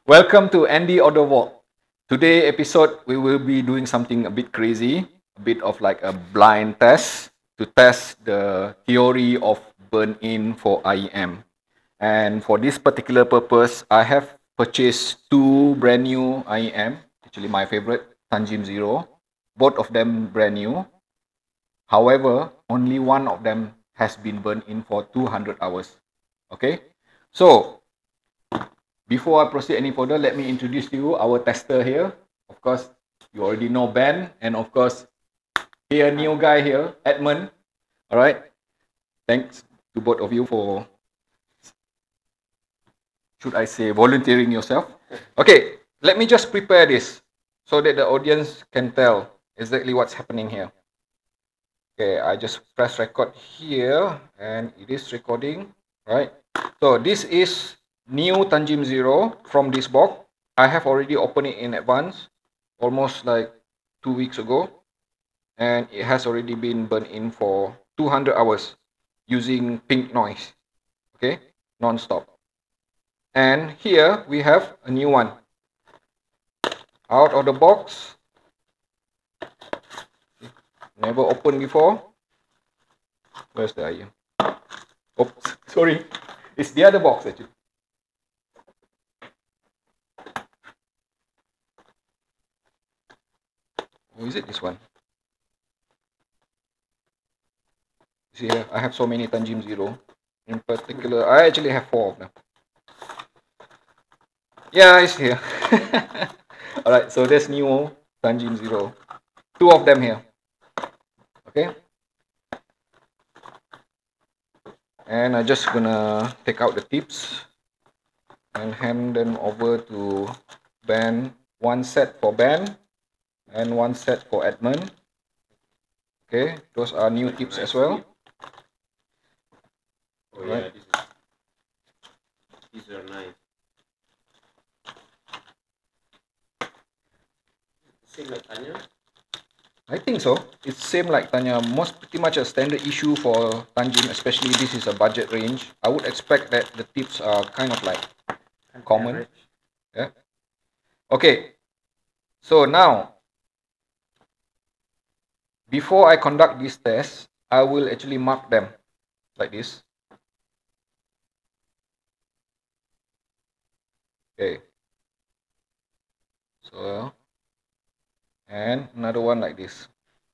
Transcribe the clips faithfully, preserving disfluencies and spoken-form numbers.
Welcome to Andy Order Walk. Today episode we will be doing something a bit crazy, a bit of like a blind test to test the theory of burn-in for I E M. And for this particular purpose, I have purchased two brand new I E M. Actually, my favorite, Tanjim Zero. Both of them brand new. However, only one of them has been burned in for two hundred hours. Okay, so before I proceed any further, let me introduce to you our tester here. Of course, you already know Ben, and of course, here new guy here, Edmund. All right, thanks to both of you for, should I say, volunteering yourself. Okay, let me just prepare this so that the audience can tell exactly what's happening here. Okay, I just press record here, and it is recording, right? So this is new Tanjim Zero from this box. I have already opened it in advance, almost like two weeks ago, and it has already been burned in for two hundred hours using pink noise, okay, non-stop. And here we have a new one out of the box, never opened before. Where's the I E M? Oops, sorry, it's the other box actually. Or is it this one? See here, I have so many Tanjim Zero. In particular, I actually have four of them. Yeah, it's here. Alright, so there's new Tanjim Zero. Two of them here. Okay. And I'm just gonna take out the tips and hand them over to Ben. One set for Ben and one set for Edmund. Okay, those are new tips as well. Oh yeah, this is, these are nice. Same like Tanya? I think so. It's same like Tanya. Most pretty much a standard issue for Tanjim, especially this is a budget range. I would expect that the tips are kind of like common. Yeah. Okay. So now, before I conduct this test, I will actually mark them like this. Okay. So, and another one like this.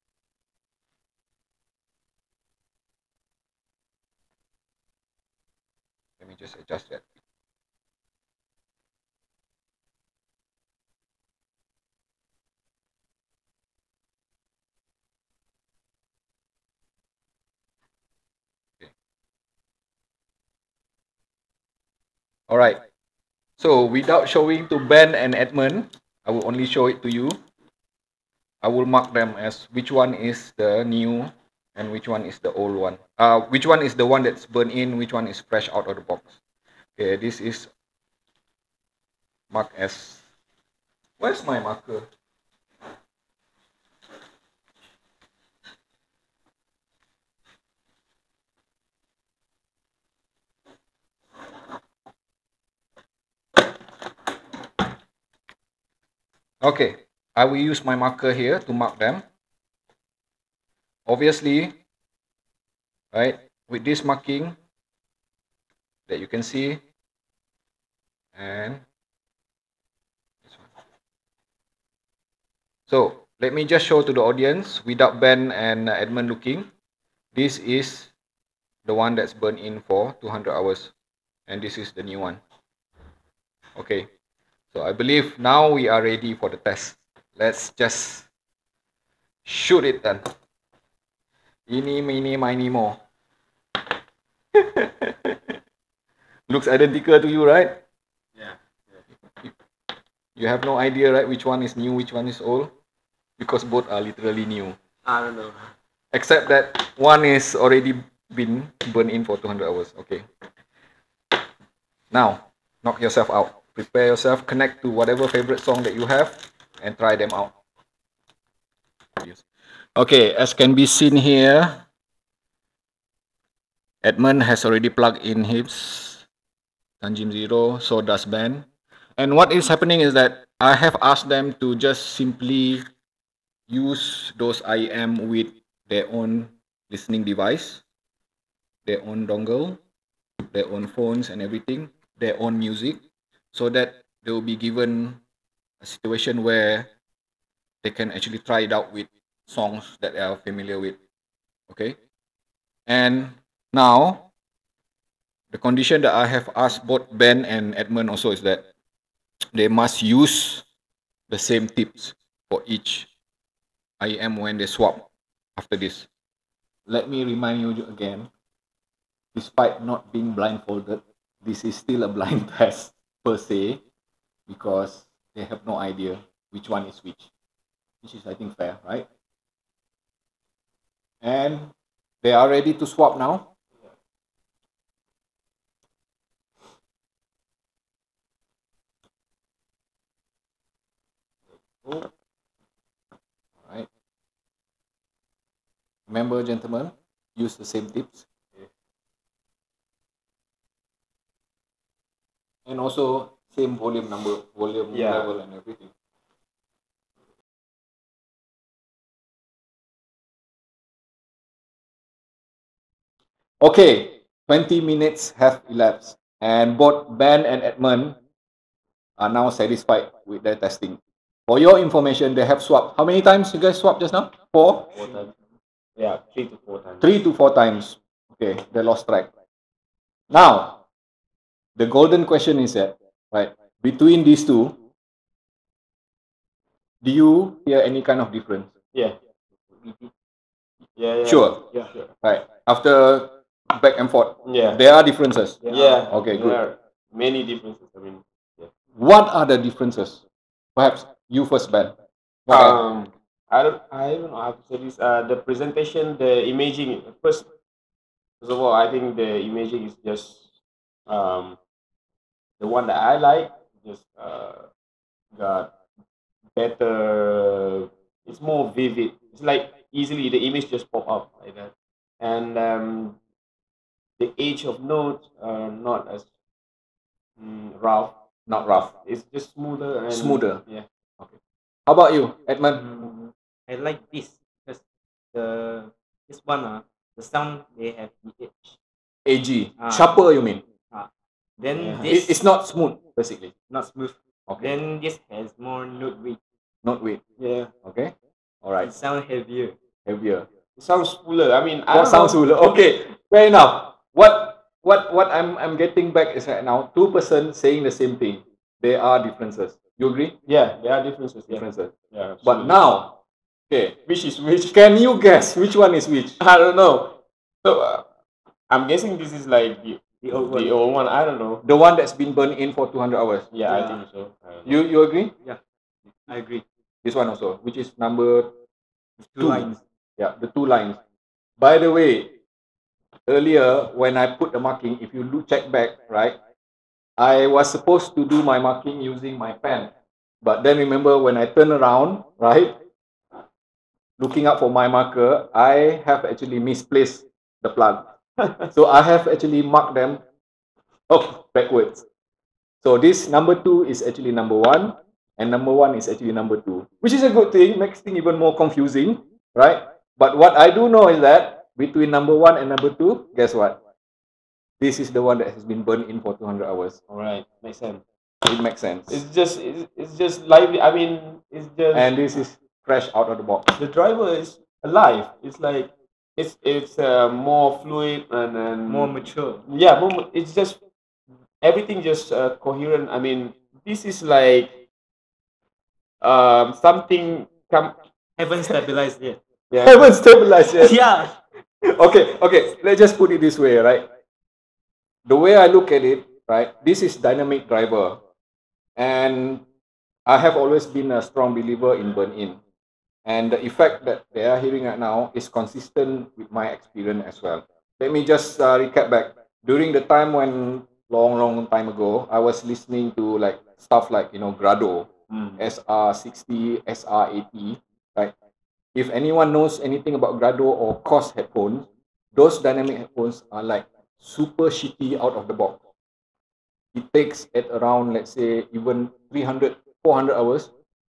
Let me just adjust that. Okay. All right. So without showing to Ben and Edmund, I will only show it to you. I will mark them as which one is the new and which one is the old one. Uh, which one is the one that's burned in, which one is fresh out of the box. Okay, this is marked as... Where's my marker? Okay, I will use my marker here to mark them. Obviously, right, with this marking that you can see, and this one. So let me just show to the audience without Ben and Edmund looking. This is the one that's burned in for two hundred hours, and this is the new one. Okay, so I believe now we are ready for the test. Let's just shoot it then. Ini, mini, mini, mo. Looks identical to you, right? Yeah. yeah. You have no idea, right, which one is new, which one is old? Because both are literally new. I don't know. Except that one is already been burned in for two hundred hours. Okay. Now, knock yourself out. Prepare yourself, connect to whatever favorite song that you have, and try them out. Okay, as can be seen here, Edmund has already plugged in his Tanjim Zero, so does Ben. And what is happening is that I have asked them to just simply use those I E M with their own listening device, their own dongle, their own phones and everything, their own music, so that they will be given a situation where they can actually try it out with songs that they are familiar with. Okay? And now, the condition that I have asked both Ben and Edmund also is that they must use the same tips for each I E M when they swap after this. Let me remind you again, despite not being blindfolded, this is still a blind test per se, because they have no idea which one is which, which is, I think, fair, right? And they are ready to swap now. All right. Remember, gentlemen, use the same tips. And also same volume number, volume Yeah. level and everything. Okay, twenty minutes have elapsed, and both Ben and Edmund are now satisfied with their testing. For your information, they have swapped. How many times you guys swapped just now? Four? Four times. Yeah, three to four times. Three to four times. Okay, they lost track. Now, the golden question is that, right, between these two, do you hear any kind of difference? Yeah. Yeah, yeah. Sure. Yeah, sure. Right. After back and forth, Yeah. there are differences. Yeah. Okay, there good. are many differences. I mean, yeah. What are the differences? Perhaps you first, Ben. What are- Um, I don't, I don't know how to say this. Uh, the presentation, the imaging. First, first of all, I think the imaging is just um the one that I like. Just uh got better. It's more vivid. It's like easily the image just pop up like that, and um, the age of notes are not as mm, rough. Not rough. It's just smoother and Smoother. Yeah. Okay. How about you, Edmund? Mm, I like this because the this one uh, the sound they have the edge. A G. Ah. Sharper, you mean? Ah. Then Yeah. this It, it's not smooth, basically. not smooth. Okay. Then this has more note weight. Not weight. Yeah. Okay. All right. It sound heavier. Heavier. It sounds fuller. I mean, I What don't sounds know. cooler? Okay. Fair enough. What what what I'm I'm getting back is right now two person saying the same thing. There are differences. You agree? Yeah, there are differences. Yeah. Differences. Yeah. But absolutely. now, okay, which is which? can you guess which one is which? I don't know. So uh, I'm guessing this is like the, The old the one. old one. I don't know. The one that's been burned in for two hundred hours. Yeah, I Yeah. think so. I don't know. You you agree? I agree. This one also, which is number Two two. lines. Yeah, the two lines. By the way, earlier when I put the marking, if you look check back, right, I was supposed to do my marking using my pen. But then remember when I turn around, right, looking up for my marker, I have actually misplaced the plug. So I have actually marked them oh, backwards. So this number two is actually number one, and number one is actually number two, which is a good thing, makes things even more confusing, right? But what I do know is that between number one and number two, guess what? This is the one that has been burned in for two hundred hours. All right, makes sense. It makes sense. It's just it's, it's just lively. I mean, it's just And this is fresh out of the box. the driver is alive. It's like it's it's uh, more fluid and, and More mature. Yeah, more, ma- it's just everything just uh, coherent. I mean, this is like um something come. Haven't stabilized yet. Yeah. Haven't stabilized yet. Yeah. Okay, okay. Let's just put it this way, right? The way I look at it, right? This is dynamic driver, and I have always been a strong believer in burn-in, and the effect that they are hearing right now is consistent with my experience as well. Let me just uh, recap back. During the time when long, long time ago, I was listening to like stuff like you know Grado, Mm. S R sixty, S R eighty, right? If anyone knows anything about Grado or C O S headphones, those dynamic headphones are like super shitty out of the box. it takes at around, let's say, even three hundred, four hundred hours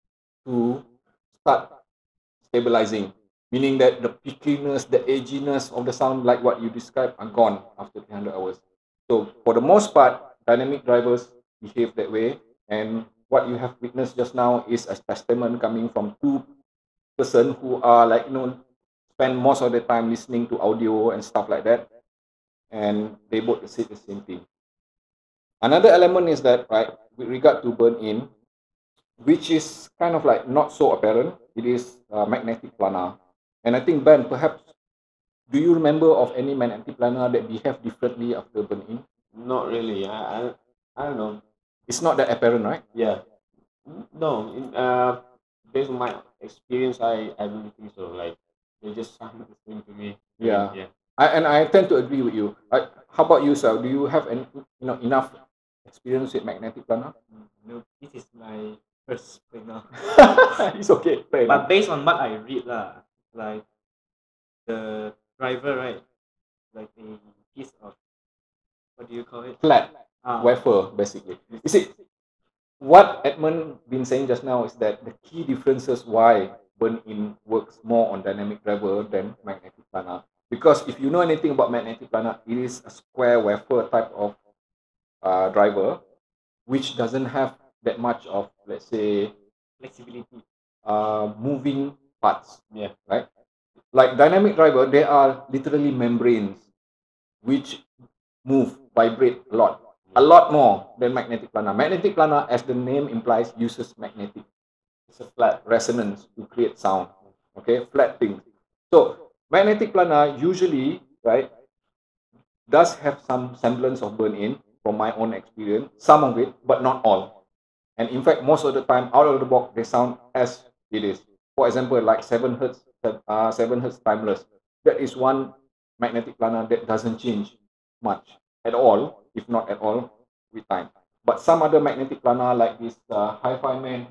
to start stabilizing, meaning that the pickiness, the edginess of the sound, like what you described, are gone after three hundred hours. So for the most part, dynamic drivers behave that way. And what you have witnessed just now is a testament coming from two person who are like, you know, spend most of the time listening to audio and stuff like that. And they both say the same thing. Another element is that, right, with regard to burn-in, which is kind of like not so apparent, it is uh, magnetic planar. And I think, Ben, perhaps, do you remember of any magnetic planar that behave differently after burn-in? Not really. I, I, I don't know. It's not that apparent, right? Yeah. No. In, uh, based on my experience, I, I don't think so. Like, they just sound the same to me. I mean, Yeah. yeah. I, and I tend to agree with you. I, how about you, sir? Do you have any, you know, enough experience with magnetic planar? No, this is my first planar. It's okay. Fair But enough. based on what I read lah, like the driver, right? Like a piece of, what do you call it? Flat Ah, wafer, basically. You see, what Edmund been saying just now is that the key differences why burn-in works more on dynamic driver than magnetic planar. Because if you know anything about magnetic planar, it is a square wafer type of uh, driver, which doesn't have that much of, let's say, flexibility. uh, moving parts. Yeah. Right? Like dynamic driver, they are literally membranes which move, vibrate a lot, a lot more than magnetic planar. Magnetic planar, as the name implies, uses magnetic. It's a flat resonance to create sound. Okay, flat things. So magnetic planar usually, right, does have some semblance of burn-in from my own experience. Some of it, but not all. And in fact, most of the time, out of the box, they sound as it is. For example, like seven hertz, uh, seven hertz timeless. That is one magnetic planar that doesn't change much at all, if not at all, with time. But some other magnetic planar, like this uh, Hi-Fi Man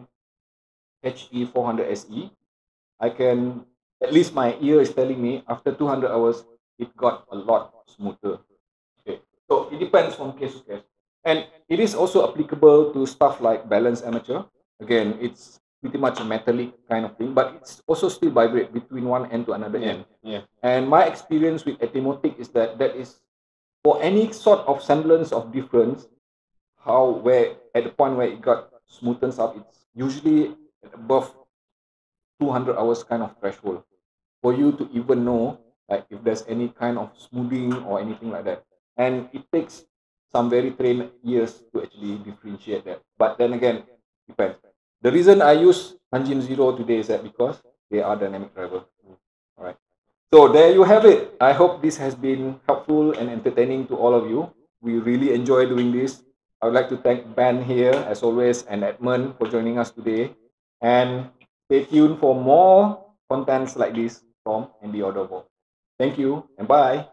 H E four hundred S E, I can, at least my ear is telling me, after two hundred hours, it got a lot smoother. Okay, so it depends from case to case, and it is also applicable to stuff like balance amateur. Again, it's pretty much a metallic kind of thing, but it's also still vibrate between one end to another Yeah. end. Yeah. And my experience with Etimotic is that that is for any sort of semblance of difference, how where at the point where it got smoothens up, it's usually above two hundred hours kind of threshold for you to even know like if there's any kind of smoothing or anything like that. And it takes some very trained ears to actually differentiate that. But then again, depends. The reason I use Hanjin Zero today is that because they are dynamic driver. All right. So there you have it. I hope this has been helpful and entertaining to all of you. We really enjoy doing this. I would like to thank Ben here, as always, and Edmund for joining us today. And stay tuned for more contents like this from And the Audible. Thank you and bye.